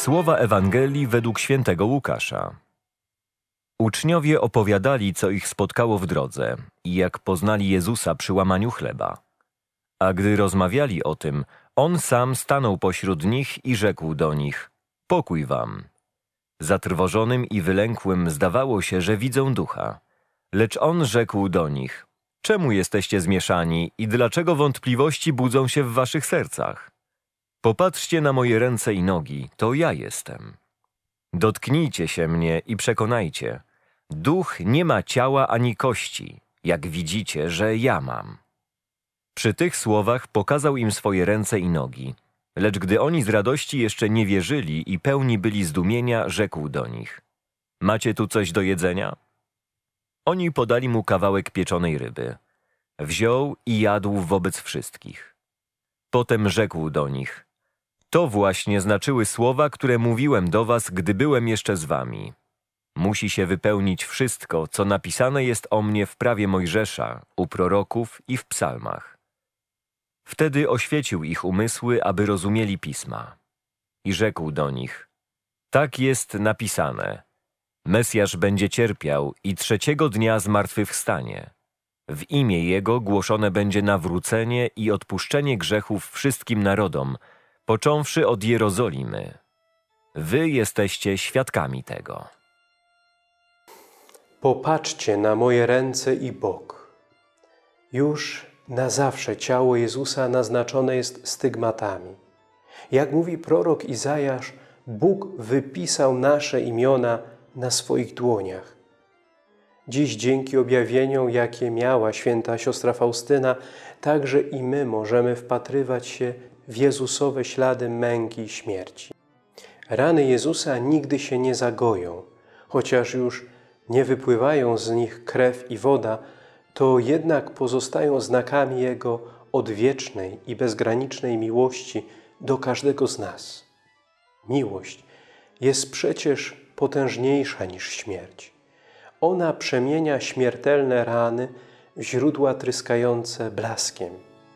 Słowa Ewangelii według świętego Łukasza. Uczniowie opowiadali, co ich spotkało w drodze i jak poznali Jezusa przy łamaniu chleba. A gdy rozmawiali o tym, On sam stanął pośród nich i rzekł do nich: „Pokój wam”. Zatrwożonym i wylękłym zdawało się, że widzą ducha. Lecz On rzekł do nich: „Czemu jesteście zmieszani i dlaczego wątpliwości budzą się w waszych sercach? Popatrzcie na moje ręce i nogi, to ja jestem. Dotknijcie się mnie i przekonajcie. Duch nie ma ciała ani kości, jak widzicie, że ja mam”. Przy tych słowach pokazał im swoje ręce i nogi. Lecz gdy oni z radości jeszcze nie wierzyli i pełni byli zdumienia, rzekł do nich: „Macie tu coś do jedzenia?” Oni podali mu kawałek pieczonej ryby. Wziął i jadł wobec wszystkich. Potem rzekł do nich: „To właśnie znaczyły słowa, które mówiłem do was, gdy byłem jeszcze z wami. Musi się wypełnić wszystko, co napisane jest o mnie w prawie Mojżesza, u proroków i w psalmach”. Wtedy oświecił ich umysły, aby rozumieli pisma. I rzekł do nich: „Tak jest napisane. Mesjasz będzie cierpiał i 3. dnia zmartwychwstanie. W imię Jego głoszone będzie nawrócenie i odpuszczenie grzechów wszystkim narodom, począwszy od Jerozolimy. Wy jesteście świadkami tego”. Popatrzcie na moje ręce i bok. Już na zawsze ciało Jezusa naznaczone jest stygmatami. Jak mówi prorok Izajasz, Bóg wypisał nasze imiona na swoich dłoniach. Dziś dzięki objawieniom, jakie miała święta siostra Faustyna, także i my możemy wpatrywać się w Jezusowe ślady męki i śmierci. Rany Jezusa nigdy się nie zagoją, chociaż już nie wypływają z nich krew i woda, to jednak pozostają znakami Jego odwiecznej i bezgranicznej miłości do każdego z nas. Miłość jest przecież potężniejsza niż śmierć. Ona przemienia śmiertelne rany w źródła tryskające blaskiem.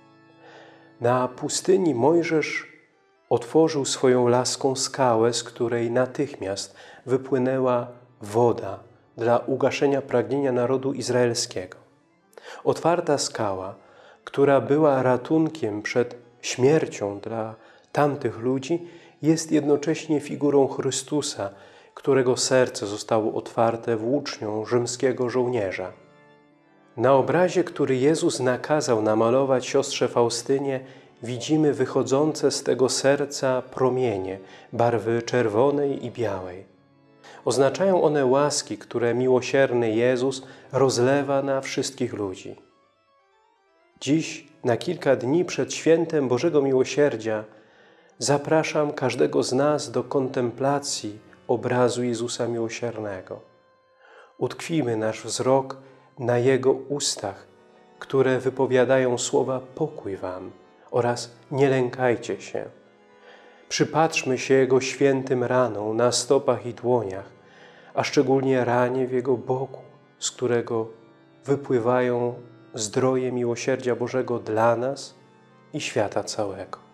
Na pustyni Mojżesz otworzył swoją laską skałę, z której natychmiast wypłynęła woda dla ugaszenia pragnienia narodu izraelskiego. Otwarta skała, która była ratunkiem przed śmiercią dla tamtych ludzi, jest jednocześnie figurą Chrystusa, którego serce zostało otwarte włócznią rzymskiego żołnierza. Na obrazie, który Jezus nakazał namalować siostrze Faustynie, widzimy wychodzące z tego serca promienie barwy czerwonej i białej. Oznaczają one łaski, które miłosierny Jezus rozlewa na wszystkich ludzi. Dziś, na kilka dni przed świętem Bożego Miłosierdzia, zapraszam każdego z nas do kontemplacji obrazu Jezusa Miłosiernego. Utkwijmy nasz wzrok na Jego ustach, które wypowiadają słowa „pokój wam” oraz „nie lękajcie się”. Przypatrzmy się Jego świętym ranom na stopach i dłoniach, a szczególnie ranie w Jego boku, z którego wypływają zdroje miłosierdzia Bożego dla nas i świata całego.